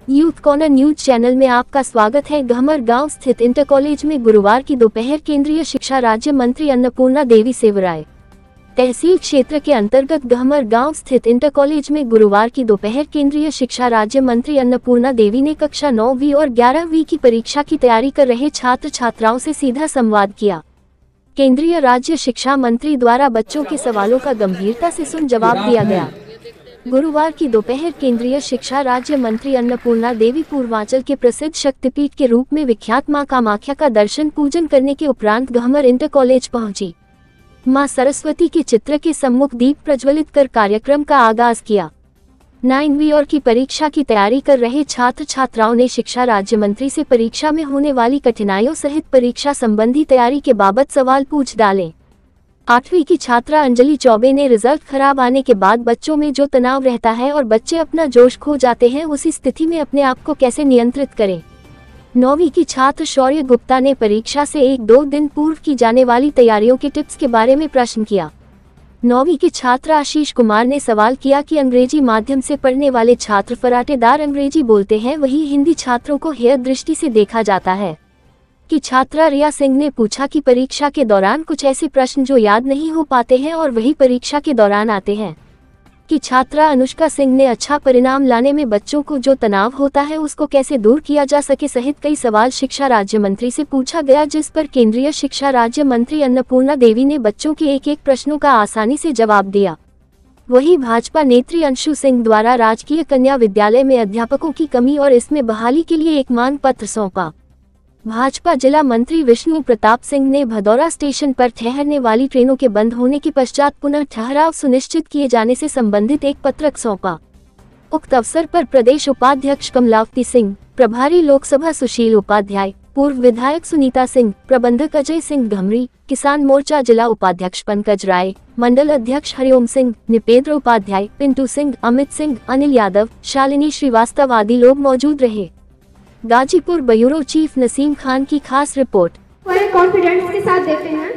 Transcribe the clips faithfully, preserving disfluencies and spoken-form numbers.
Youth corner news channel में आपका स्वागत है। गहमर गांव स्थित इंटर कॉलेज में गुरुवार की दोपहर केंद्रीय शिक्षा राज्य मंत्री अन्नपूर्णा देवी सेवराय तहसील क्षेत्र के अंतर्गत गहमर गांव स्थित इंटर कॉलेज में गुरुवार की दोपहर केंद्रीय शिक्षा राज्य मंत्री अन्नपूर्णा देवी ने कक्षा नौवीं और ग्यारहवीं की परीक्षा की तैयारी कर रहे छात्र छात्राओं से सीधा संवाद किया। केंद्रीय राज्य शिक्षा मंत्री द्वारा बच्चों के सवालों का गंभीरता से सुन जवाब दिया गया। गुरुवार की दोपहर केंद्रीय शिक्षा राज्य मंत्री अन्नपूर्णा देवी पूर्वांचल के प्रसिद्ध शक्तिपीठ के रूप में विख्यात मां कामाख्या का दर्शन पूजन करने के उपरांत गहमर इंटर कॉलेज पहुंची। मां सरस्वती के चित्र के सम्मुख दीप प्रज्वलित कर कार्यक्रम का आगाज किया। नाइनवीं और की परीक्षा की तैयारी कर रहे छात्र छात्राओं ने शिक्षा राज्य मंत्री से परीक्षा में होने वाली कठिनाइयों सहित परीक्षा संबंधी तैयारी के बाबत सवाल पूछ डाले। आठवीं की छात्रा अंजलि चौबे ने रिजल्ट खराब आने के बाद बच्चों में जो तनाव रहता है और बच्चे अपना जोश खो जाते हैं, उसी स्थिति में अपने आप को कैसे नियंत्रित करें। नौवीं की छात्र शौर्य गुप्ता ने परीक्षा से एक दो दिन पूर्व की जाने वाली तैयारियों के टिप्स के बारे में प्रश्न किया। नौवीं के छात्र आशीष कुमार ने सवाल किया कि अंग्रेजी माध्यम से पढ़ने वाले छात्र फराटेदार अंग्रेजी बोलते हैं, वही हिंदी छात्रों को हेय दृष्टि से देखा जाता है। कि छात्रा रिया सिंह ने पूछा कि परीक्षा के दौरान कुछ ऐसे प्रश्न जो याद नहीं हो पाते हैं और वही परीक्षा के दौरान आते हैं। कि छात्रा अनुष्का सिंह ने अच्छा परिणाम लाने में बच्चों को जो तनाव होता है उसको कैसे दूर किया जा सके सहित कई सवाल शिक्षा राज्य मंत्री से पूछा गया, जिस पर केंद्रीय शिक्षा राज्य मंत्री अन्नपूर्णा देवी ने बच्चों के एक एक प्रश्नों का आसानी से जवाब दिया। वहीं भाजपा नेत्री अंशु सिंह द्वारा राजकीय कन्या विद्यालय में अध्यापकों की कमी और इसमें बहाली के लिए एक मांग पत्र सौंपा। भाजपा जिला मंत्री विष्णु प्रताप सिंह ने भदौरा स्टेशन पर ठहरने वाली ट्रेनों के बंद होने के पश्चात पुनः ठहराव सुनिश्चित किए जाने से संबंधित एक पत्रक सौंपा। उक्त अवसर पर प्रदेश उपाध्यक्ष कमलावती सिंह, प्रभारी लोकसभा सुशील उपाध्याय, पूर्व विधायक सुनीता सिंह, प्रबंधक अजय सिंह घमरी, किसान मोर्चा जिला उपाध्यक्ष पंकज राय, मंडल अध्यक्ष हरिओम सिंह, निपेंद्र उपाध्याय, पिंटू सिंह, अमित सिंह, अनिल यादव, शालिनी श्रीवास्तव आदि लोग मौजूद रहे। गाजीपुर ब्यूरो चीफ नसीम खान की खास रिपोर्ट। बड़े कॉन्फिडेंस के साथ देते हैं,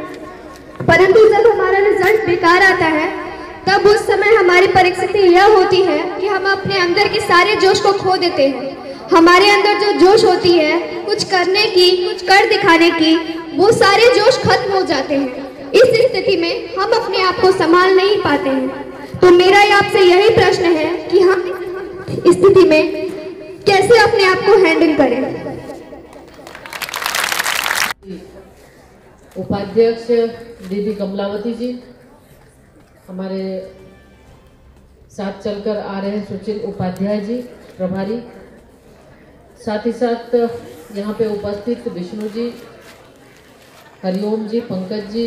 परंतु जब हमारा रिजल्ट बेकार आता है तब उस समय हमारी परिस्थिति यह होती है कि हम अपने अंदर के सारे जोश को खो देते हैं। हमारे अंदर जो जोश होती है कुछ करने की, कुछ कर दिखाने की, वो सारे जोश खत्म हो जाते हैं। इस स्थिति में हम अपने आप को संभाल नहीं पाते हैं। तो मेरा आपसे यही प्रश्न है कि हम इस स्थिति में कैसे अपने आप को हैंडल करें। उपाध्यक्ष दीदी कमलावती जी, हमारे साथ चलकर आ रहे हैं सुशील उपाध्याय जी प्रभारी, साथ ही साथ यहाँ पे उपस्थित विष्णु जी, हरिओम जी, पंकज जी,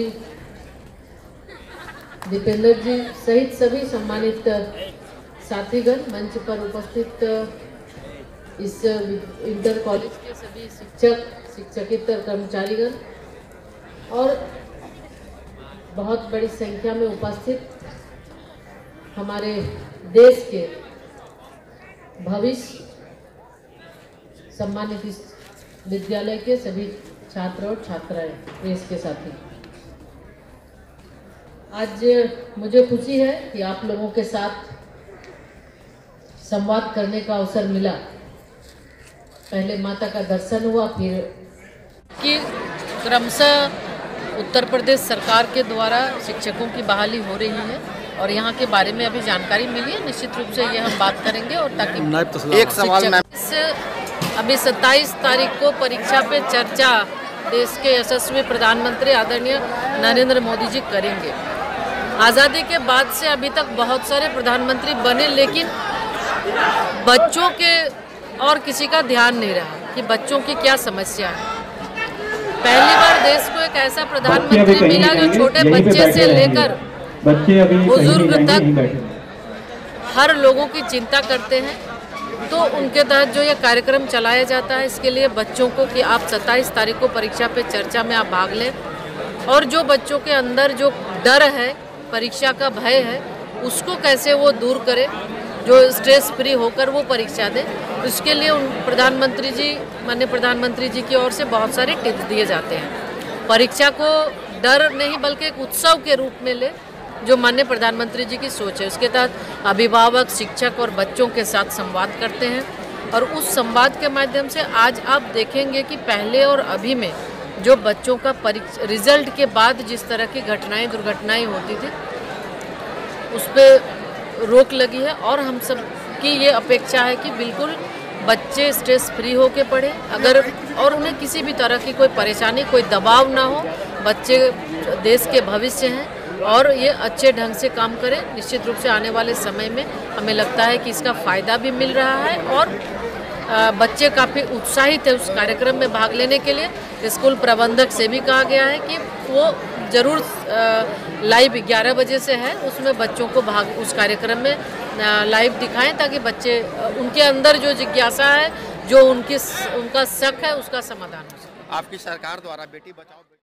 दीपेंद्र जी सहित सभी सम्मानित साथीगण, मंच पर उपस्थित इस इंटर कॉलेज के सभी शिक्षक, शिक्षकेतर कर्मचारीगण और बहुत बड़ी संख्या में उपस्थित हमारे देश के भविष्य सम्मानित इस विद्यालय के सभी छात्र और छात्राएं, देश के साथी, आज मुझे खुशी है कि आप लोगों के साथ संवाद करने का अवसर मिला। पहले माता का दर्शन हुआ, फिर कि क्रमशः उत्तर प्रदेश सरकार के द्वारा शिक्षकों की बहाली हो रही है और यहाँ के बारे में अभी जानकारी मिली है। निश्चित रूप से ये हम बात करेंगे और ताकि एक सवाल में अभी सत्ताईस तारीख को परीक्षा पे चर्चा देश के यशस्वी प्रधानमंत्री आदरणीय नरेंद्र मोदी जी करेंगे। आज़ादी के बाद से अभी तक बहुत सारे प्रधानमंत्री बने, लेकिन बच्चों के और किसी का ध्यान नहीं रहा कि बच्चों की क्या समस्या है। पहली बार देश को एक ऐसा प्रधानमंत्री मिला जो छोटे बच्चे से लेकर बुजुर्ग तक हर लोगों की चिंता करते हैं। तो उनके तहत जो ये कार्यक्रम चलाया जाता है, इसके लिए बच्चों को कि आप सत्ताईस तारीख को परीक्षा पे चर्चा में आप भाग लें और जो बच्चों के अंदर जो डर है, परीक्षा का भय है, उसको कैसे वो दूर करें, जो स्ट्रेस फ्री होकर वो परीक्षा दें। उसके लिए उन प्रधानमंत्री जी, माननीय प्रधानमंत्री जी की ओर से बहुत सारे टिप्स दिए जाते हैं। परीक्षा को डर नहीं बल्कि एक उत्सव के रूप में ले, जो माननीय प्रधानमंत्री जी की सोच है। उसके तहत अभिभावक, शिक्षक और बच्चों के साथ संवाद करते हैं और उस संवाद के माध्यम से आज आप देखेंगे कि पहले और अभी में जो बच्चों का परीक्षा रिजल्ट के बाद जिस तरह की घटनाएं दुर्घटनाएं होती थी उस पर रोक लगी है। और हम सब की ये अपेक्षा है कि बिल्कुल बच्चे स्ट्रेस फ्री होके पढ़े, अगर और उन्हें किसी भी तरह की कोई परेशानी कोई दबाव ना हो। बच्चे देश के भविष्य हैं और ये अच्छे ढंग से काम करें। निश्चित रूप से आने वाले समय में हमें लगता है कि इसका फ़ायदा भी मिल रहा है और बच्चे काफ़ी उत्साहित है उस कार्यक्रम में भाग लेने के लिए। स्कूल प्रबंधक से भी कहा गया है कि वो ज़रूर लाइव ग्यारह बजे से है उसमें बच्चों को भाग उस कार्यक्रम में लाइव दिखाएं ताकि बच्चे उनके अंदर जो जिज्ञासा है जो उनकी उनका शक है उसका समाधान हो सके। आपकी सरकार द्वारा बेटी बचाओ